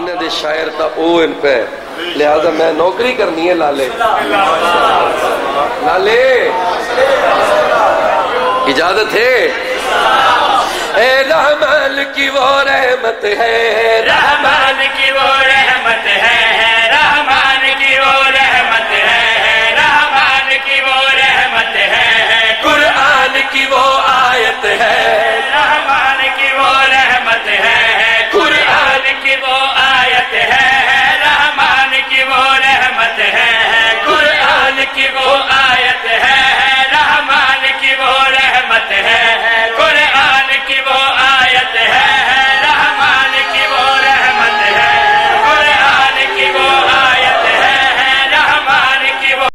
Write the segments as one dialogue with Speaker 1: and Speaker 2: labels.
Speaker 1: مدینہ دے شاعر تا او ان پہ لہذا میں نوکری کرنی ہے لالے لالے اجازت ہے اے رحمان کی وہ رحمت ہے
Speaker 2: رحمان کی وہ رحمت ہے رحمان کی وہ رحمت ہے رحمان کی وہ رحمت ہے
Speaker 1: قرآن کی وہ آیت ہے
Speaker 2: رحمان کی وہ رحمت ہے قرآن کی وہ آیت ہے رحمان کی وہ رحمت ہے قرآن کی وہ آیت ہے رحمان کی وہ رحمت ہے قرآن کی وہ آیت ہے رحمان کی وہ رحمت ہے قرآن کی وہ آیت ہے رحمان کی وہ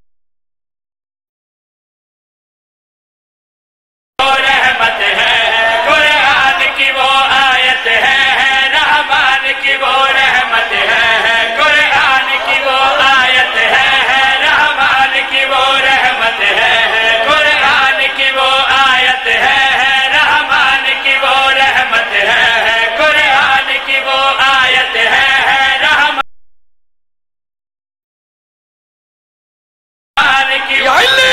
Speaker 2: رحمت ہے قرآن کی وہ آیت ہے رحمان کی وہ رحمت ہے قرآن کی وہ آیت ہے رحمان کی وہ رحمت ہے قرآن کی وہ آیت ہے رحمان کی وہ رحمت ہے قرآن کی وہ آیت ہے رحمان کی
Speaker 1: یا اللہ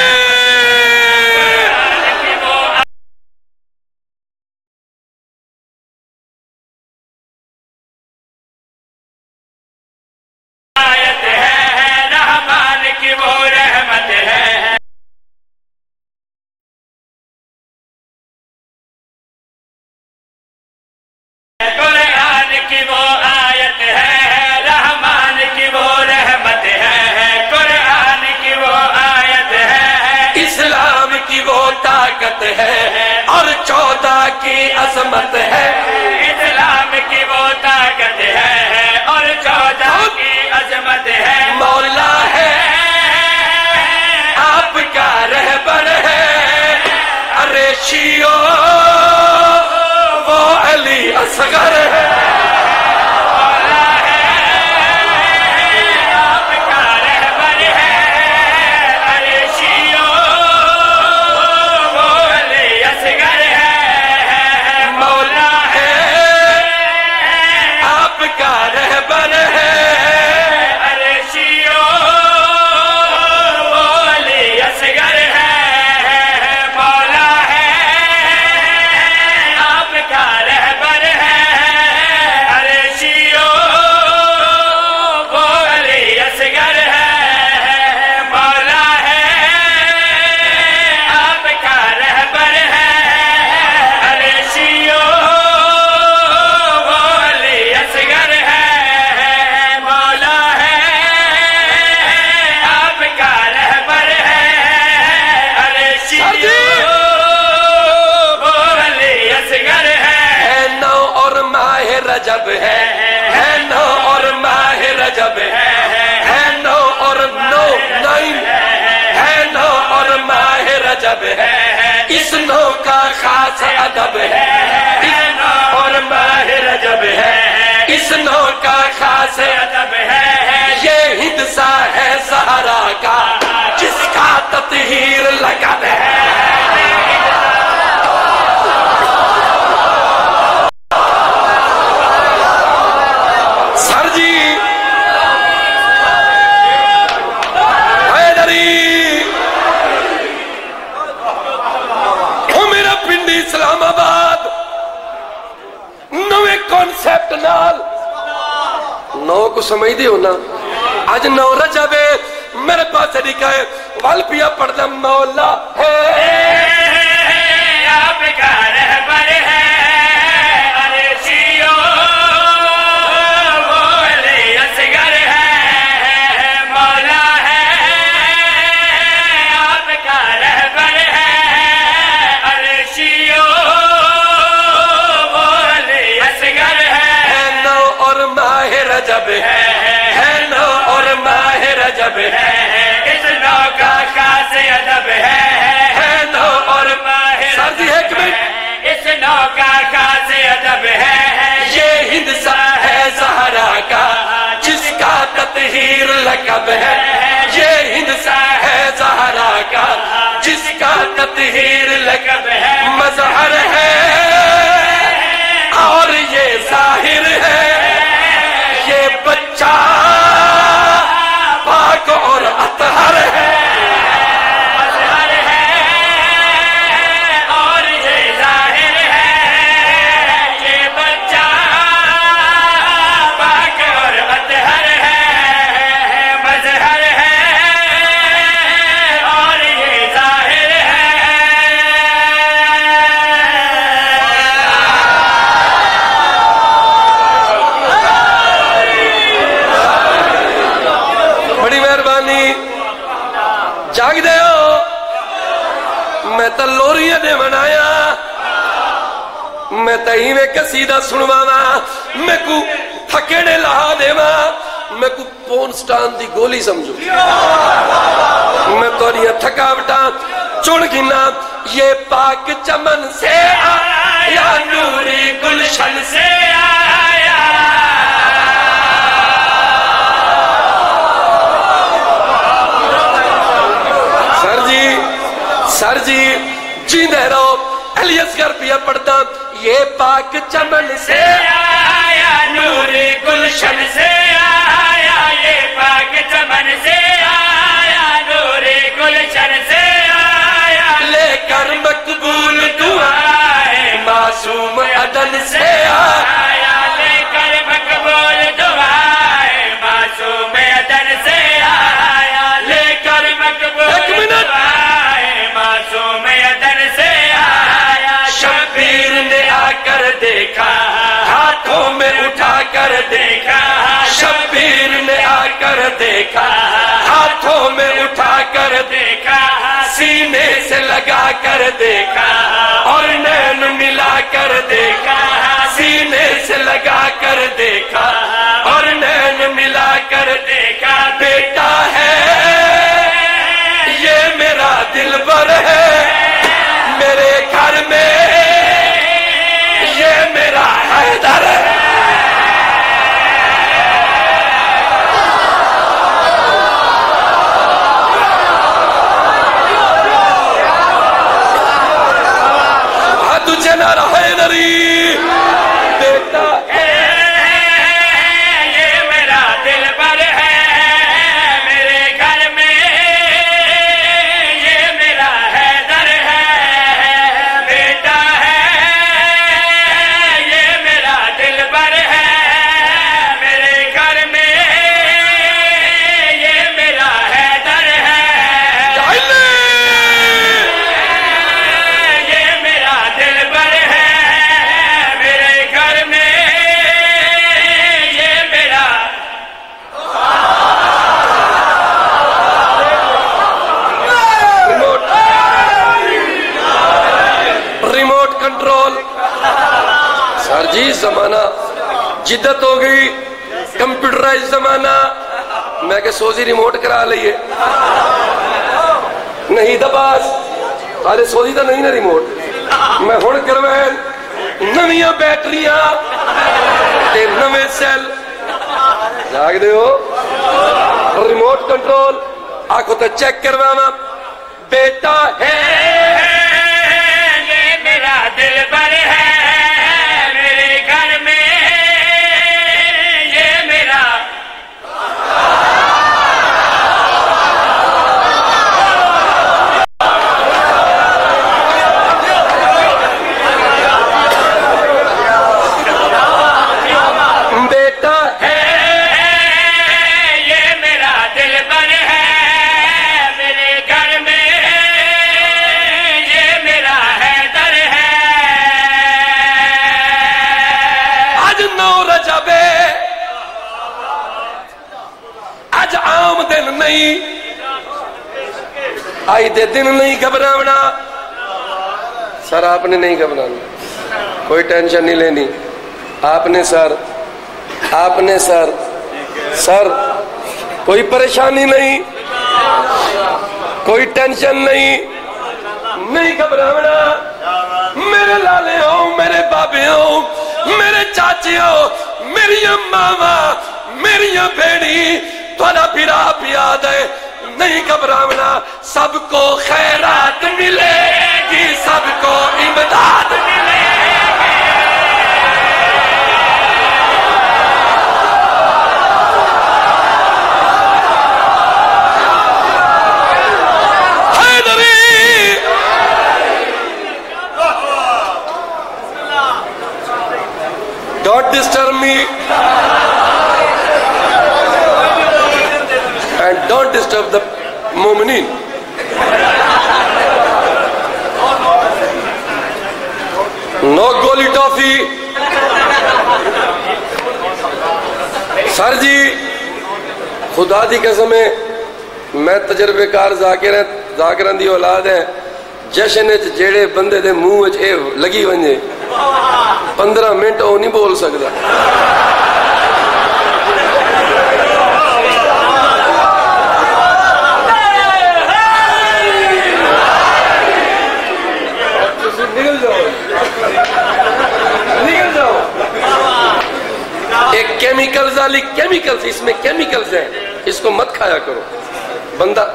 Speaker 2: آیت ہے رحمان کی وہ رحمت ہے قرآن کی وہ آیت ہے رحمان کی وہ رحمت ہے قرآن کی وہ آیت ہے
Speaker 1: اسلام کی وہ طاقت ہے اور 14 کی عظمت ہے
Speaker 2: اسلام کی وہ طاقت ہے اور 14 کی عظمت ہے
Speaker 1: مولا ہے آپ کا رہبر ہے ارے شیعو وہ علی اصغر ہے
Speaker 2: مولا ہے آپ کا رہبر ہے ارے شیعو وہ علی اصغر ہے
Speaker 1: مولا ہے آپ کا رہبر ہے
Speaker 2: ارے شیعو وہ علی اصغر ہے مولا ہے آپ کا رہبر ہے ارے شیعو وہ علی اصغر ہے مولا ہے آپ کا رہبر ہے ارے شیعو وہ علی اصغر ہے مولا ہے آپ کا رہبر ہے ارے شیعو وہ علی اصغر ہے
Speaker 1: نو اور ماہ رجب ہے نو اور ماہ رجب ہے نو اور نو نائن ہے نو اور ماہ رجب ہے اس نو کا خاص ادب ہے
Speaker 2: نو اور ماہ رجب ہے
Speaker 1: اس نو کا خاص
Speaker 2: ادب ہے
Speaker 1: یہ ہندسہ ہے زہرا کا جس کا تطہیر لقب ہے سر جی حیدری او میرا پنڈی اسلام آباد نوے کانسیپٹ نال نو کو سمجھ دی ہونا آج نو رجب ہے میرے پاس لکھا ہے والپیا پڑھنا مولا ہے
Speaker 2: آپ کا رہبر ہے ارے شیعو وہ علی اصغر ہے مولا ہے آپ کا رہبر ہے ارے شیعو وہ علی اصغر ہے
Speaker 1: نو اور ماہ رجب ہے نو اور ماہ رجب ہے
Speaker 2: اس نو کا خاص ادب ہے
Speaker 1: نو اور
Speaker 2: ماہ
Speaker 1: سر جی ایک منٹ
Speaker 2: اس نو کا خاص ادب ہے
Speaker 1: یہ ہندسہ ہے زہرا کا جس کا تطہیر لقب ہے یہ ہندسہ ہے زہرا کا جس کا تطہیر لقب ہے مظہر ہے اور یہ ظاہر ہے लोरियां दे मनाया मैं तही में कसीदा सुनवावा मैं को थकेड़े लहा देवा मैं को पोनस्टान दी गोली समझू मैं तोरिया थकावटा चुन गिना ये पाक चमन से आया नूरी गुलशन से आया सर जी जींदे रहो अलियसगर पिया पढ़ता ये पाक चमन से
Speaker 2: आया नूरी गुलशन से आया ये पाक चमन से आया नूरी गुलशन से आया
Speaker 1: लेकर मकबूल दुआएं मासूम अदन से
Speaker 2: आया लेकर मकबूल दुआएं मासूम अदन से आया लेकर मकबूल दुआएं मासूम अदन से आया
Speaker 1: शब्बीर ने आकर देखा हाथों में उठा कर देखा शब्बीर ने आकर देखा हाथों में उठा कर देखा सीने से लगा कर देखा और नैन मिला कर देखा सीने से लगा कर देखा और नैन मिला कर देखा बेटा है ये मेरा दिलबर है मेरे घर में ये मेरा हैदर है तुझे ना रहे नरी बेटा है
Speaker 2: ये मेरा दिलबर है मेरे घर में ये मेरा हैदर है बेटा है ये मेरा दिलबर है मेरे घर में ये मेरा हैदर है ये मेरा दिलबर है मेरे घर में ये मेरा
Speaker 1: रिमोट कंट्रोल सर जी जमाना जिद्दत हो गई कंप्यूटराइज जमाना मैं के सोजी रिमोट करा लिए नहीं दबास अरे सोजी तो नहीं ना रिमोट मैं हुण करवाए नवियां बैटरियां ते नवे सेल जाग दे हो रिमोट कंट्रोल आखो तो चेक करवावा बेटा है
Speaker 2: ये मेरा दिलबर है मेरे घर में ये मेरा
Speaker 1: बेटा है
Speaker 2: ये मेरा दिलबर है मेरे घर में ये मेरा हैदर है
Speaker 1: आज 9 रजब आज आम दिन नहीं आई दे दिन नहीं घबरावना सर आपने नहीं घबराना कोई टेंशन नहीं लेनी आपने सर सर कोई परेशानी नहीं कोई टेंशन नहीं घबरावना मेरे लाले हो मेरे बाबे हो मेरे चाचे हो मेरी मावा मेरी बेड़ी थोड़ा बिरा याद है नहीं घबरावना सबको खैरात मिलेगी सबको इमदाद Don't disturb me and don't disturb the mu'minin. No goli toffee. Sir ji खुदा दी कसम है मैं तजर्बेकार जाकिरां दी औलाद है جشن جیڑے بندے دے منہ اے لگی ونجے 15 منٹ وہ نہیں بول سکتا. نکل جاؤ. ایک کیمیکلز والی کیمیکلز، اس میں کیمیکلز ہیں، اس کو مت کھایا کرو. بندہ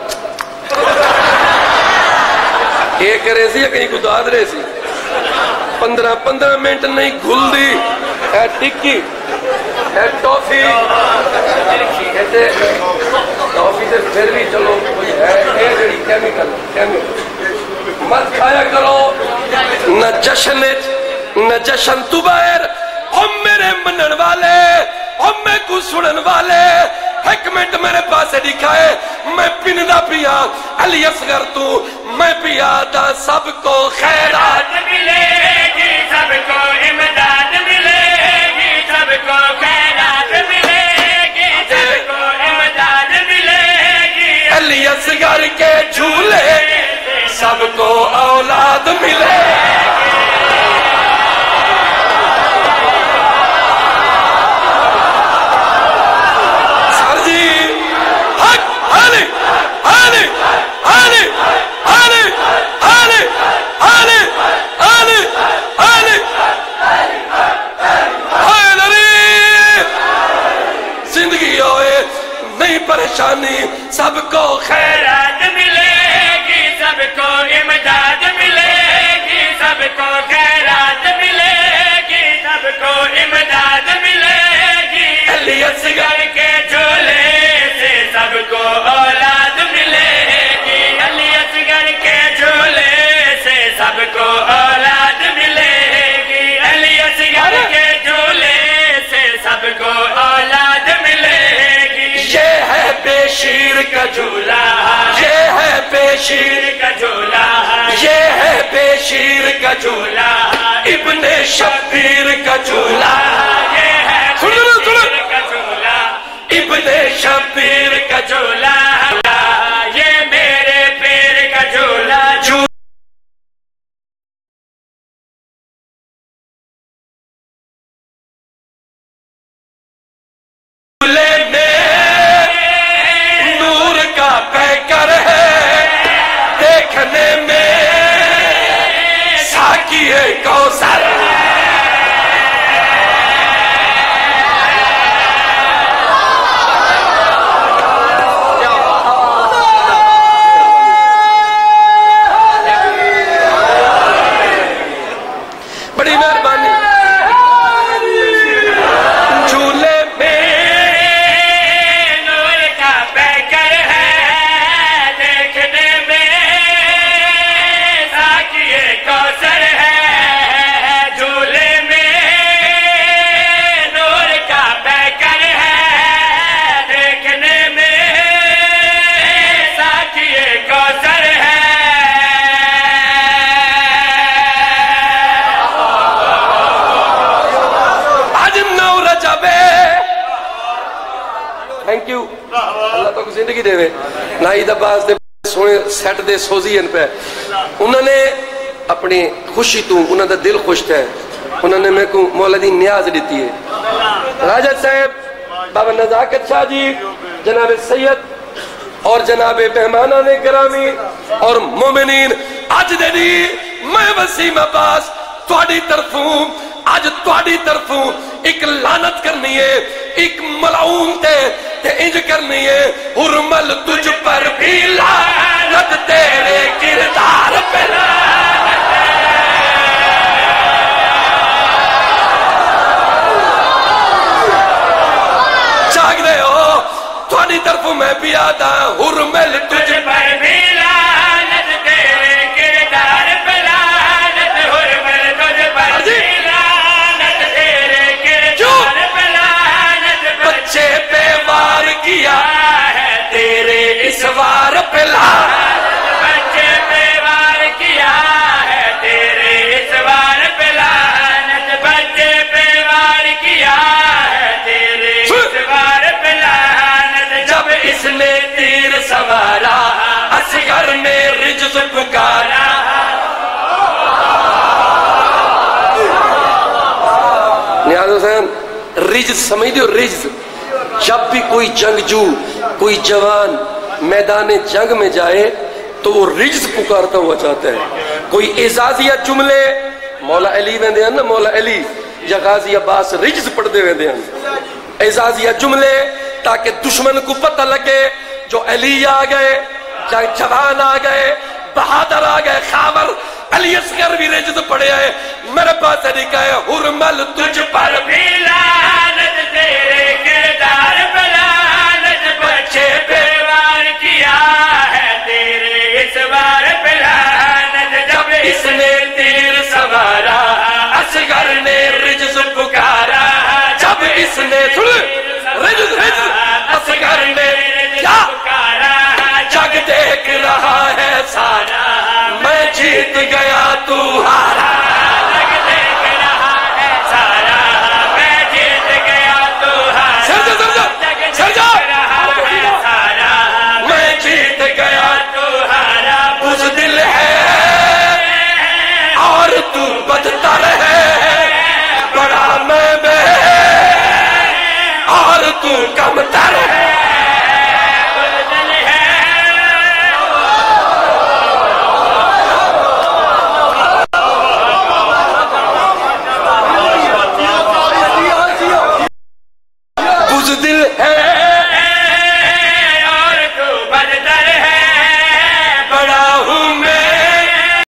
Speaker 1: یہ کرے سی یا کہیں کو داد رہے سی 15 منٹ نہیں گھل دی اے ٹکی اے ٹافی ٹافی سے پھر بھی چلو اے جڑی کیمیکل مت کھایا کرو. نہ جشن تو باہر ہم میرے منن والے ہم میں کو سنن والے. ایک منٹ میرے پاس دکھائے میں پندا پیا علی اصغر تو میں پیا دا سب کو خیرات
Speaker 2: ملے گی، سب کو امداد ملے گی، سب کو خیرات ملے گی، سب کو امداد ملے گی.
Speaker 1: علی اصغر کے جھولے سب کو اولاد ملے. زندگی ہوئے نہیں پریشانی سب کو
Speaker 2: خیرات ملے گی، سب کو امداد ملے گی، سب کو خیرات ملے گی، سب کو امداد ملے گی.
Speaker 1: علی اصغر
Speaker 2: کے جھولے سے سب کو اولاد ملے گی، علی اصغر کے جھولے سے سب کو اولاد ملے گی، علی اصغر کے جھولے سے سب کو اولاد ملے گی.
Speaker 1: یہ ہے بے شیر کا جھولا، یہ ہے بے شیر
Speaker 2: کا جھولا،
Speaker 1: یہ ہے بے شیر کا جھولا، ابن شبیر کا جھولا،
Speaker 2: یہ ہے شیر کا جھولا،
Speaker 1: ابن شبیر کا
Speaker 2: جھولا، یہ میرے پیر کا جھولا.
Speaker 1: جھولے میں نور کا پیکر ہے، دیکھنے میں ساقی کوثر ہے. بڑی مہربانی. جھولے میں
Speaker 2: نور کا پیکر ہے، دیکھنے میں ساقی کوثر ہے. جھولے میں نور کا پیکر ہے، دیکھنے میں ساقی کوثر ہے.
Speaker 1: آج 9 رجب ہے. Thank you. اللہ تو کو زندگی دے وے. نائی عباس دے سونے سیٹ دے سوزی ان پہ انہوں نے اپنی خوشی تو انہوں نے دل خوش تھے. انہوں نے میں کو مولا دی نیاز دیتی ہے. راجہ صاحب بابا نزاکت شاہ جی، جناب سید اور جناب مہمانان گرامی اور مومنین، آج دے دی میں وسیم عباس تواڈی طرفوں آج تواڈی طرفوں ایک لعنت کرنی ہے، ایک ملعون تے انج کرنی ہے. حرمل تجھ پر بھی لعنت، تیرے کردار پہ جاگ دے ہو. تواڈی طرفوں میں بھی آتا حرمل تجھ
Speaker 2: پر بھی لعنت، تیرے کردار پہ لعنت. حرمل تجھ پر بھی لعنت، تیرے کردار پہ لعنت.
Speaker 1: بچے پہ وار کیا ہے تیرے اس وار پہ لعنت.
Speaker 2: بچے پہ وار کیا ہے تیرے اس وار پہ لعنت. بچے پہ وار کیا ہے تیرے اس وار پہ لعنت.
Speaker 1: جب اس نے تیر سوارا रिज्ज़ पुकारा। नियाज़ हुसैन रिज्ज़ समझते हो? रिज्ज़ जब भी कोई जंगजू कोई जवान मैदान जंग में जाए तो वो रिज्ज़ पुकारता हुआ जाता है। कोई एजाजिया जुमले मौला अली वेंदे हैं ना, मौला अली या गाजी अब्बास रिज्ज़ पढ़ते वेंदे हैं एजाजिया जुमले, ताकि दुश्मन को पता लगे जो अली आ गए, जवान आ गए, बहादुर आ गए। खावर अली असगर भी रिज्ज़ पढ़े है। मेरे पास तरीका है हुरमल तुझ पर भी लानत, तेरे किरदार पे लानत, बच्चे पे वार किया है तेरे इस बार पे लानत। जब इसने तीर सवारा असगर ने रिज्ज़ पुकारा, जब इसने रिज्ज़ असगर ने क्या पुकारा, जग देख रहा है सारा, मैं जीत गया तू हारा। जग देख रहा है सारा, मैं जीत गया तू हारा। जग देख रहा है सारा, मैं जीत गया तू हारा। बुज़दिल है और तू बदतर है, बड़ा मैं और तू कमतर है। बुज़दिल है